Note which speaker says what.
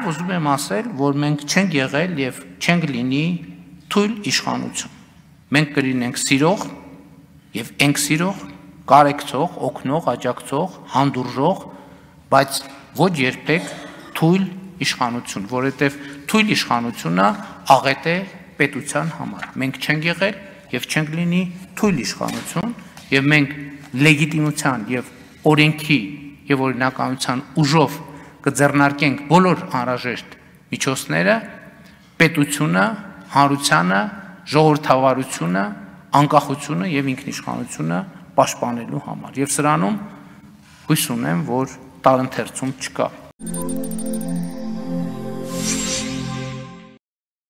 Speaker 1: Ուզում եմ ասել, որ մենք չենք եղել եւ չենք լինի թույլ իշխանություն։ Մենք կլինենք սիրող եւ ենք սիրող, կարեկցող, օգնող, աջակցող, հանդուրժող, բայց ոչ երբեք թույլ իշխանություն, որովհետեւ թույլ իշխանությունը աղետ է պետության համար։ Մենք չենք եղել եւ չենք լինի թույլ իշխանություն եւ մենք լեգիտիմության եւ օրենքի եւ օրինականության ուժով կձեռնարկենք բոլոր անհրաժեշտ միջոցները պետությունը, հանրությանը, ժողովրդավարությունը, անկախությունը եւ ինքնիշխանությունը պաշտպանելու համար։ Եվ սրանում հույս ունեմ, որ տարընթերցում չկա։